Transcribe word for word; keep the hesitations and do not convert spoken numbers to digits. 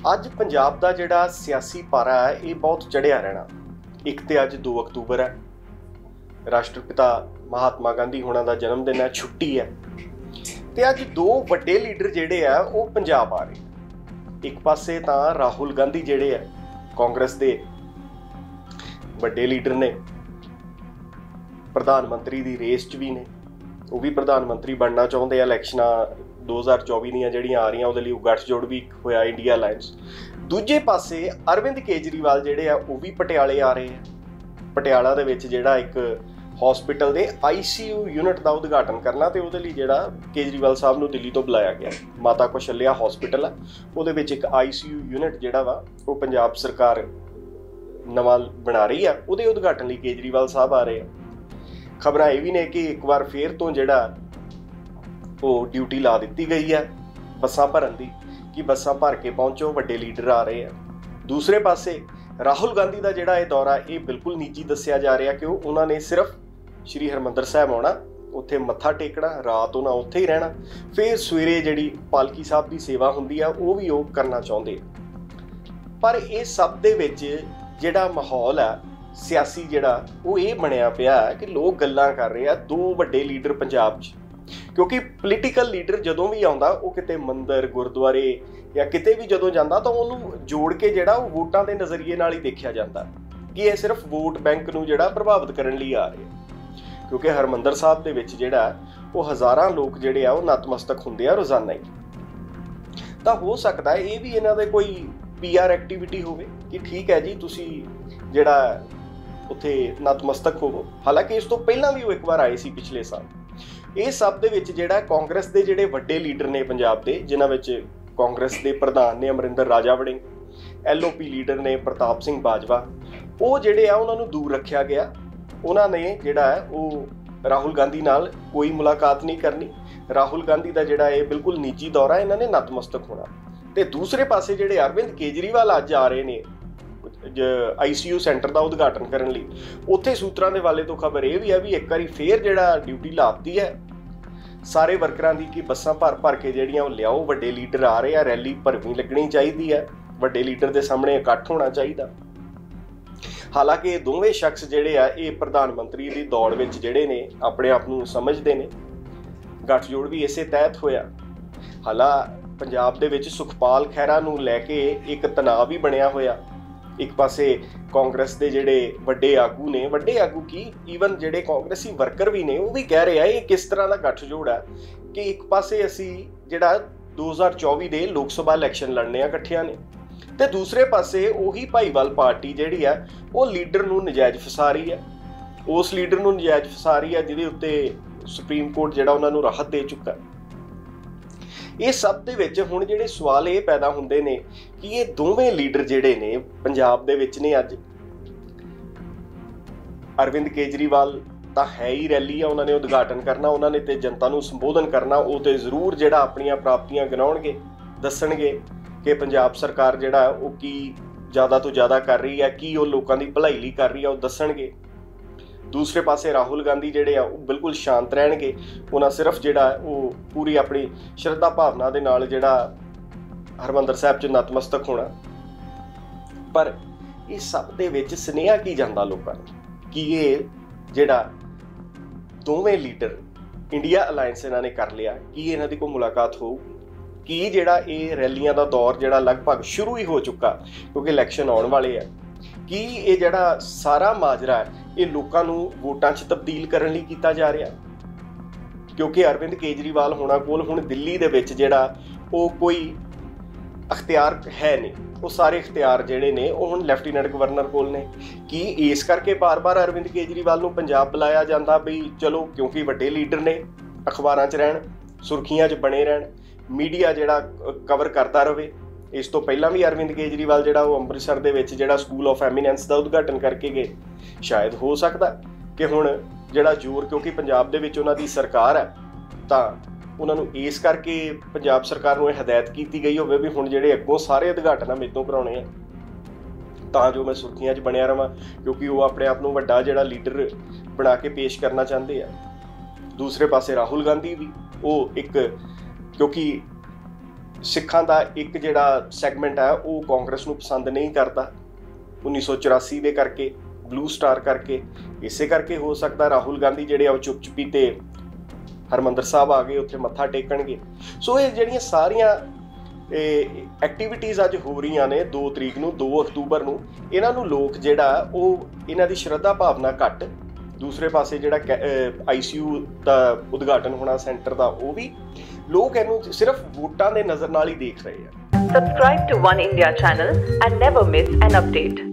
ਅੱਜ ਪੰਜਾਬ ਦਾ ਜਿਹੜਾ ਸਿਆਸੀ ਪਾਰਾ ਹੈ ਇਹ ਬਹੁਤ ਚੜ੍ਹਿਆ ਰਹਿਣਾ। ਇੱਕ ਤੇ ਅੱਜ ਦੋ ਅਕਤੂਬਰ ਹੈ, ਰਾਸ਼ਟਰਪਿਤਾ ਮਹਾਤਮਾ ਗਾਂਧੀ ਹੋਣਾ ਦਾ ਜਨਮ ਦਿਨ ਹੈ, ਛੁੱਟੀ ਹੈ ਤੇ ਅੱਜ ਦੋ ਵੱਡੇ ਲੀਡਰ ਜਿਹੜੇ ਆ ਉਹ ਪੰਜਾਬ ਆ ਰਹੇ। ਇੱਕ ਪਾਸੇ ਤਾਂ ਰਾਹੁਲ ਗਾਂਧੀ ਜਿਹੜੇ ਆ ਕਾਂਗਰਸ ਦੇ ਵੱਡੇ ਲੀਡਰ ਨੇ, ਪ੍ਰਧਾਨ ਮੰਤਰੀ ਦੀ ਰੇਸ 'ਚ ਵੀ ਨੇ, ਉਹ ਵੀ ਪ੍ਰਧਾਨ ਮੰਤਰੀ ਬਣਨਾ ਚਾਹੁੰਦੇ ਆ। ਇਲੈਕਸ਼ਨਾਂ ਦੋ ਹਜ਼ਾਰ ਚੌਵੀ ਦੀਆਂ ਜਿਹੜੀਆਂ ਆ ਰਹੀਆਂ ਉਹਦੇ ਲਈ ਉਹ ਗੱਠਜੋੜ ਵੀ ਹੋਇਆ ਇੰਡੀਆ ਅਲਾਇੰਸ। ਦੂਜੇ ਪਾਸੇ ਅਰਵਿੰਦ ਕੇਜਰੀਵਾਲ ਜਿਹੜੇ ਆ ਉਹ ਵੀ ਪਟਿਆਲੇ ਆ ਰਹੇ ਆ। ਪਟਿਆਲਾ ਦੇ ਵਿੱਚ ਜਿਹੜਾ ਇੱਕ ਹਸਪੀਟਲ ਦੇ ਆਈ ਸੀ ਯੂ ਯੂਨਿਟ ਦਾ ਉਦਘਾਟਨ ਕਰਨਾ ਤੇ ਉਹਦੇ ਲਈ ਜਿਹੜਾ ਕੇਜਰੀਵਾਲ ਸਾਹਿਬ ਨੂੰ ਦਿੱਲੀ ਤੋਂ ਬੁਲਾਇਆ ਗਿਆ। ਮਾਤਾ ਕੌਸ਼ਲਿਆ ਹਸਪੀਟਲ ਆ, ਉਹਦੇ ਵਿੱਚ ਇੱਕ ਆਈ ਸੀ ਯੂ ਯੂਨਿਟ ਜਿਹੜਾ ਵਾ ਉਹ ਪੰਜਾਬ ਸਰਕਾਰ ਨਵਾਂ ਬਣਾ ਰਹੀ ਆ, ਉਹਦੇ ਉਦਘਾਟਨ ਲਈ ਕੇਜਰੀਵਾਲ ਸਾਹਿਬ ਆ ਰਹੇ ਆ। ਖਬਰਾਂ ਇਹ ਵੀ ਨੇ ਕਿ ਇੱਕ ਵਾਰ ਫੇਰ ਤੋਂ ਜਿਹੜਾ ਉਹ ਡਿਊਟੀ ਲਾ ਦਿੱਤੀ ਗਈ ਹੈ ਬੱਸਾਂ ਭਰਨ ਦੀ, ਕਿ ਬੱਸਾਂ ਭਰ ਕੇ ਪਹੁੰਚੋ, ਵੱਡੇ ਲੀਡਰ ਆ ਰਹੇ ਆ। ਦੂਸਰੇ ਪਾਸੇ ਰਾਹੁਲ ਗਾਂਧੀ ਦਾ ਜਿਹੜਾ ਇਹ ਦੌਰਾ ਇਹ ਬਿਲਕੁਲ ਨਿੱਜੀ ਦੱਸਿਆ ਜਾ ਰਿਹਾ ਕਿ ਉਹ ਉਹਨਾਂ ਨੇ ਸਿਰਫ ਸ਼੍ਰੀ ਹਰਿਮੰਦਰ ਸਾਹਿਬ ਆਉਣਾ, ਉੱਥੇ ਮੱਥਾ ਟੇਕਣਾ, ਰਾਤ ਉਹਨਾਂ ਉੱਥੇ ਹੀ ਰਹਿਣਾ, ਫਿਰ ਸਵੇਰੇ ਜਿਹੜੀ ਪਾਲਕੀ ਸਾਹਿਬ ਦੀ ਸੇਵਾ ਹੁੰਦੀ ਆ ਉਹ ਵੀ ਉਹ ਕਰਨਾ ਚਾਹੁੰਦੇ। ਪਰ ਇਹ ਸਭ ਦੇ ਵਿੱਚ ਜਿਹੜਾ ਮਾਹੌਲ ਆ ਸਿਆਸੀ ਜਿਹੜਾ ਉਹ ਇਹ ਬਣਿਆ ਪਿਆ ਕਿ ਲੋਕ ਗੱਲਾਂ ਕਰ ਰਹੇ ਆ ਦੋ ਵੱਡੇ ਲੀਡਰ ਪੰਜਾਬ 'ਚ, ਕਿਉਂਕਿ ਪੋਲੀਟੀਕਲ ਲੀਡਰ ਜਦੋਂ ਵੀ ਆਉਂਦਾ ਉਹ ਕਿਤੇ ਮੰਦਰ ਗੁਰਦੁਆਰੇ ਜਾਂ ਕਿਤੇ ਵੀ ਜਦੋਂ ਜਾਂਦਾ ਤਾਂ ਉਹਨੂੰ ਜੋੜ ਕੇ ਜਿਹੜਾ ਉਹ ਵੋਟਾਂ ਦੇ ਨਜ਼ਰੀਏ ਨਾਲ ਹੀ ਦੇਖਿਆ ਜਾਂਦਾ ਕਿ ਇਹ ਸਿਰਫ ਵੋਟ ਬੈਂਕ ਨੂੰ ਜਿਹੜਾ ਪ੍ਰਭਾਵਿਤ ਕਰਨ ਲਈ ਆ ਰਹੇ। ਕਿਉਂਕਿ ਹਰਿਮੰਦਰ ਸਾਹਿਬ ਦੇ ਵਿੱਚ ਜਿਹੜਾ ਉਹ ਹਜ਼ਾਰਾਂ ਲੋਕ ਜਿਹੜੇ ਆ ਉਹ ਨਤਮਸਤਕ ਹੁੰਦੇ ਆ ਰੋਜ਼ਾਨਾ ਹੀ। ਤਾਂ ਹੋ ਸਕਦਾ ਇਹ ਵੀ ਇਹਨਾਂ ਦੇ ਕੋਈ ਪੀ ਆਰ ਐਕਟੀਵਿਟੀ ਹੋਵੇ ਕਿ ਠੀਕ ਹੈ ਜੀ ਤੁਸੀਂ ਜਿਹੜਾ ਉੱਥੇ ਨਤਮਸਤਕ ਹੋਵੋ। ਹਾਲਾਂਕਿ ਇਸ ਤੋਂ ਪਹਿਲਾਂ ਵੀ ਉਹ ਇੱਕ ਵਾਰ ਆਏ ਸੀ ਪਿਛਲੇ ਸਾਲ। ਇਹ ਸਭ ਦੇ ਵਿੱਚ ਜਿਹੜਾ ਕਾਂਗਰਸ ਦੇ ਜਿਹੜੇ ਵੱਡੇ ਲੀਡਰ ਨੇ ਪੰਜਾਬ ਦੇ, ਜਿਨ੍ਹਾਂ ਵਿੱਚ ਕਾਂਗਰਸ ਦੇ ਪ੍ਰਧਾਨ ਨੇ Amarinder Raja Warring, L O P leader ਨੇ ਪ੍ਰਤਾਪ ਸਿੰਘ ਬਾਜਵਾ, ਉਹ ਜਿਹੜੇ ਆ ਉਹਨਾਂ ਨੂੰ ਦੂਰ ਰੱਖਿਆ ਗਿਆ। ਉਹਨਾਂ ਨੇ ਜਿਹੜਾ ਹੈ ਉਹ ਰਾਹੁਲ ਗਾਂਧੀ ਨਾਲ ਕੋਈ ਮੁਲਾਕਾਤ ਨਹੀਂ ਕਰਨੀ। ਰਾਹੁਲ ਗਾਂਧੀ ਦਾ ਜਿਹੜਾ ਇਹ ਬਿਲਕੁਲ ਨਿੱਜੀ ਦੌਰਾ, ਇਹਨਾਂ ਨੇ ਨਤਮਸਤਕ ਹੋਣਾ। ਤੇ ਦੂਸਰੇ ਪਾਸੇ ਜਿਹੜੇ ਅਰਵਿੰਦ ਕੇਜਰੀਵਾਲ ਅੱਜ ਆ ਰਹੇ ਨੇ ਆਈ ਸੀ ਯੂ ਸੈਂਟਰ ਦਾ ਉਦਘਾਟਨ ਕਰਨ ਲਈ, ਉੱਥੇ ਸੂਤਰਾਂ ਦੇ ਵਾਲੇ ਤੋਂ ਖਬਰ ਇਹ ਵੀ ਹੈ ਵੀ ਇੱਕ ਵਾਰੀ ਫੇਰ ਜਿਹੜਾ ਡਿਊਟੀ ਲਾਤੀ ਹੈ ਸਾਰੇ ਵਰਕਰਾਂ ਦੀ ਕਿ ਬੱਸਾਂ ਭਰ ਭਰ ਕੇ ਜਿਹੜੀਆਂ ਉਹ ਲਿਆਓ, ਵੱਡੇ ਲੀਡਰ ਆ ਰਹੇ ਆ, ਰੈਲੀ ਭਰਵੀਂ ਲੱਗਣੀ ਚਾਹੀਦੀ ਹੈ, ਵੱਡੇ ਲੀਡਰ ਦੇ ਸਾਹਮਣੇ ਇਕੱਠ ਹੋਣਾ ਚਾਹੀਦਾ। ਹਾਲਾਂਕਿ ਇਹ ਦੋਵੇਂ ਸ਼ਖਸ ਜਿਹੜੇ ਆ ਇਹ ਪ੍ਰਧਾਨ ਮੰਤਰੀ ਦੀ ਦੌੜ ਵਿੱਚ ਜਿਹੜੇ ਨੇ ਆਪਣੇ ਆਪ ਨੂੰ ਸਮਝਦੇ ਨੇ। ਗੱਠਜੋੜ ਵੀ ਇਸੇ ਤਹਿਤ ਹੋਇਆ। ਹਾਲਾ ਪੰਜਾਬ ਦੇ ਵਿੱਚ ਸੁਖਪਾਲ ਖਹਿਰਾ ਨੂੰ ਲੈ ਕੇ ਇੱਕ ਤਣਾਅ ਵੀ ਬਣਿਆ ਹੋਇਆ। ਇੱਕ ਪਾਸੇ ਕਾਂਗਰਸ ਦੇ ਜਿਹੜੇ ਵੱਡੇ ਆਗੂ ਨੇ, ਵੱਡੇ ਆਗੂ ਕੀ ਈਵਨ ਜਿਹੜੇ ਕਾਂਗਰਸੀ ਵਰਕਰ ਵੀ ਨੇ, ਉਹ ਵੀ ਕਹਿ ਰਹੇ ਆ ਇਹ ਕਿਸ ਤਰ੍ਹਾਂ ਦਾ ਗੱਠਜੋੜ ਹੈ ਕਿ ਇੱਕ ਪਾਸੇ ਅਸੀਂ ਜਿਹੜਾ ਦੋ ਹਜ਼ਾਰ ਚੌਵੀ ਦੇ ਲੋਕ ਸਭਾ ਇਲੈਕਸ਼ਨ ਲੜਨੇ ਆ ਇਕੱਠਿਆਂ ਨੇ, ਤੇ ਦੂਸਰੇ ਪਾਸੇ ਉਹੀ ਭਾਈਵਾਲ ਪਾਰਟੀ ਜਿਹੜੀ ਆ ਉਹ ਲੀਡਰ ਨੂੰ ਨਜਾਇਜ਼ ਫਸਾ ਰਹੀ ਹੈ। ਉਸ ਲੀਡਰ ਨੂੰ ਨਜਾਇਜ਼ ਫਸਾ ਰਹੀ ਹੈ ਜਿਹਦੇ ਉੱਤੇ ਸੁਪਰੀਮ ਕੋਰਟ ਜਿਹੜਾ ਉਹਨਾਂ ਨੂੰ ਰਾਹਤ ਦੇ ਚੁੱਕਾ। ਇਹ ਸਭ ਦੇ ਵਿੱਚ ਹੁਣ ਜਿਹੜੇ ਸਵਾਲ ਇਹ ਪੈਦਾ ਹੁੰਦੇ ਨੇ ਕਿ ਇਹ ਦੋਵੇਂ ਲੀਡਰ ਜਿਹੜੇ ਨੇ ਪੰਜਾਬ ਦੇ ਵਿੱਚ ਨੇ ਅੱਜ। ਅਰਵਿੰਦ ਕੇਜਰੀਵਾਲ ਤਾਂ ਹੈ ਹੀ ਰੈਲੀ ਆ, ਉਹਨਾਂ ਨੇ ਉਦਘਾਟਨ ਕਰਨਾ, ਉਹਨਾਂ ਨੇ ਤੇ ਜਨਤਾ ਨੂੰ ਸੰਬੋਧਨ ਕਰਨਾ। ਉਹ ਤੇ ਜ਼ਰੂਰ ਜਿਹੜਾ ਆਪਣੀਆਂ ਪ੍ਰਾਪਤੀਆਂ ਗਿਣਾਉਣਗੇ, ਦੱਸਣਗੇ ਕਿ ਪੰਜਾਬ ਸਰਕਾਰ ਜਿਹੜਾ ਉਹ ਕੀ ਜ਼ਿਆਦਾ ਤੋਂ ਜ਼ਿਆਦਾ ਕਰ ਰਹੀ ਹੈ, ਕੀ ਉਹ ਲੋਕਾਂ ਦੀ ਭਲਾਈ ਲਈ ਕਰ ਰਹੀ ਹੈ, ਉਹ ਦੱਸਣਗੇ। ਦੂਸਰੇ ਪਾਸੇ ਰਾਹੁਲ ਗਾਂਧੀ ਜਿਹੜੇ ਆ ਉਹ ਬਿਲਕੁਲ ਸ਼ਾਂਤ ਰਹਿਣਗੇ। ਉਹਨਾਂ ਸਿਰਫ ਜਿਹੜਾ ਉਹ ਪੂਰੀ ਆਪਣੀ ਸ਼ਰਧਾ ਭਾਵਨਾ ਦੇ ਨਾਲ ਜਿਹੜਾ ਹਰਿਮੰਦਰ ਸਾਹਿਬ 'ਚ ਨਤਮਸਤਕ ਹੋਣਾ। ਪਰ ਇਹ ਸਭ ਦੇ ਵਿੱਚ ਸੁਨੇਹਾ ਕੀ ਜਾਂਦਾ ਲੋਕਾਂ ਨੂੰ ਕਿ ਇਹ ਜਿਹੜਾ ਦੋਵੇਂ ਲੀਡਰ ਇੰਡੀਆ ਅਲਾਇੰਸ ਇਹਨਾਂ ਨੇ ਕਰ ਲਿਆ, ਕੀ ਇਹਨਾਂ ਦੀ ਕੋਈ ਮੁਲਾਕਾਤ ਹੋਊਗੀ? ਕੀ ਜਿਹੜਾ ਇਹ ਰੈਲੀਆਂ ਦਾ ਦੌਰ ਜਿਹੜਾ ਲਗਭਗ ਸ਼ੁਰੂ ਹੀ ਹੋ ਚੁੱਕਾ ਕਿਉਂਕਿ ਇਲੈਕਸ਼ਨ ਆਉਣ ਵਾਲੇ ਆ, ਕੀ ਇਹ ਜਿਹੜਾ ਸਾਰਾ ਮਾਜਰਾ ਹੈ ਇਹ ਲੋਕਾਂ ਨੂੰ ਵੋਟਾਂ 'ਚ ਤਬਦੀਲ ਕਰਨ ਲਈ ਕੀਤਾ ਜਾ ਰਿਹਾ? ਕਿਉਂਕਿ ਅਰਵਿੰਦ ਕੇਜਰੀਵਾਲ ਹੋਣਾ ਕੋਲ ਹੁਣ ਦਿੱਲੀ ਦੇ ਵਿੱਚ ਜਿਹੜਾ ਉਹ ਕੋਈ ਅਖਤਿਆਰ ਹੈ ਨਹੀਂ, ਉਹ ਸਾਰੇ ਅਖਤਿਆਰ ਜਿਹੜੇ ਨੇ ਉਹ ਹੁਣ ਲੈਫਟੀਨੈਂਟ ਗਵਰਨਰ ਕੋਲ ਨੇ। ਕੀ ਇਸ ਕਰਕੇ ਬਾਰ-ਬਾਰ ਅਰਵਿੰਦ ਕੇਜਰੀਵਾਲ ਨੂੰ ਪੰਜਾਬ ਬੁਲਾਇਆ ਜਾਂਦਾ ਵੀ ਚਲੋ ਕਿਉਂਕਿ ਵੱਡੇ ਲੀਡਰ ਨੇ, ਅਖਬਾਰਾਂ 'ਚ ਰਹਿਣ, ਸੁਰਖੀਆਂ 'ਚ ਬਣੇ ਰਹਿਣ, ਮੀਡੀਆ ਜਿਹੜਾ ਕਵਰ ਕਰਦਾ ਰਹੇ? ਇਸ ਤੋਂ ਪਹਿਲਾਂ ਵੀ ਅਰਵਿੰਦ ਕੇਜਰੀਵਾਲ ਜਿਹੜਾ ਉਹ ਅੰਮ੍ਰਿਤਸਰ ਦੇ ਵਿੱਚ ਜਿਹੜਾ ਸਕੂਲ ਆਫ ਐਮੀਨੈਂਸ ਦਾ ਉਦਘਾਟਨ ਕਰਕੇ ਗਏ। ਸ਼ਾਇਦ ਹੋ ਸਕਦਾ ਕਿ ਹੁਣ ਜਿਹੜਾ ਜ਼ੋਰ, ਕਿਉਂਕਿ ਪੰਜਾਬ ਦੇ ਵਿੱਚ ਉਹਨਾਂ ਦੀ ਸਰਕਾਰ ਹੈ ਤਾਂ ਉਹਨਾਂ ਨੂੰ ਇਸ ਕਰਕੇ ਪੰਜਾਬ ਸਰਕਾਰ ਨੂੰ ਇਹ ਹਦਾਇਤ ਕੀਤੀ ਗਈ ਹੋਵੇ ਵੀ ਹੁਣ ਜਿਹੜੇ ਅੱਗੋਂ ਸਾਰੇ ਉਦਘਾਟਨ ਆ ਮੇਰੇ ਤੋਂ ਕਰਾਉਣੇ ਆ ਤਾਂ ਜੋ ਮੈਂ ਸੁਰਖੀਆਂ 'ਚ ਬਣਿਆ ਰਵਾਂ, ਕਿਉਂਕਿ ਉਹ ਆਪਣੇ ਆਪ ਨੂੰ ਵੱਡਾ ਜਿਹੜਾ ਲੀਡਰ ਬਣਾ ਕੇ ਪੇਸ਼ ਕਰਨਾ ਚਾਹੁੰਦੇ ਆ। ਦੂਸਰੇ ਪਾਸੇ ਰਾਹੁਲ ਗਾਂਧੀ ਵੀ ਉਹ ਇੱਕ, ਕਿਉਂਕਿ ਸਿੱਖਾਂ ਦਾ ਇੱਕ ਜਿਹੜਾ ਸੈਗਮੈਂਟ ਹੈ ਉਹ ਕਾਂਗਰਸ ਨੂੰ ਪਸੰਦ ਨਹੀਂ ਕਰਦਾ ਉੱਨੀ ਸੌ ਚੁਰਾਸੀ ਦੇ ਕਰਕੇ, ਬਲੂ ਸਟਾਰ ਕਰਕੇ। ਇਸੇ ਕਰਕੇ ਹੋ ਸਕਦਾ ਰਾਹੁਲ ਗਾਂਧੀ ਜਿਹੜੇ ਆ ਉਹ ਚੁੱਪ ਚੁਪੀ ਤੇ ਹਰਮੰਦਰ ਸਾਹਿਬ ਆ ਗਏ, ਉੱਥੇ ਮੱਥਾ ਟੇਕਣਗੇ। ਸੋ ਇਹ ਜਿਹੜੀਆਂ ਸਾਰੀਆਂ ਐਕਟੀਵਿਟੀਜ਼ ਅੱਜ ਹੋ ਰਹੀਆਂ ਨੇ ਦੋ ਤਰੀਕ ਨੂੰ, ਦੋ ਅਕਤੂਬਰ ਨੂੰ, ਇਹਨਾਂ ਨੂੰ ਲੋਕ ਜਿਹੜਾ ਉਹ ਇਹਨਾਂ ਦੀ ਸ਼ਰਧਾ ਭਾਵਨਾ ਘੱਟ, ਦੂਸਰੇ ਪਾਸੇ ਜਿਹੜਾ ਆਈਸੀਯੂ ਦਾ ਉਦਘਾਟਨ ਹੋਣਾ ਸੈਂਟਰ ਦਾ, ਉਹ ਵੀ ਲੋਕ ਇਹਨੂੰ ਸਿਰਫ ਵੋਟਾਂ ਦੇ ਨਜ਼ਰ ਨਾਲ ਹੀ ਦੇਖ ਰਹੇ ਆ। Subscribe to One India channel and never miss an update.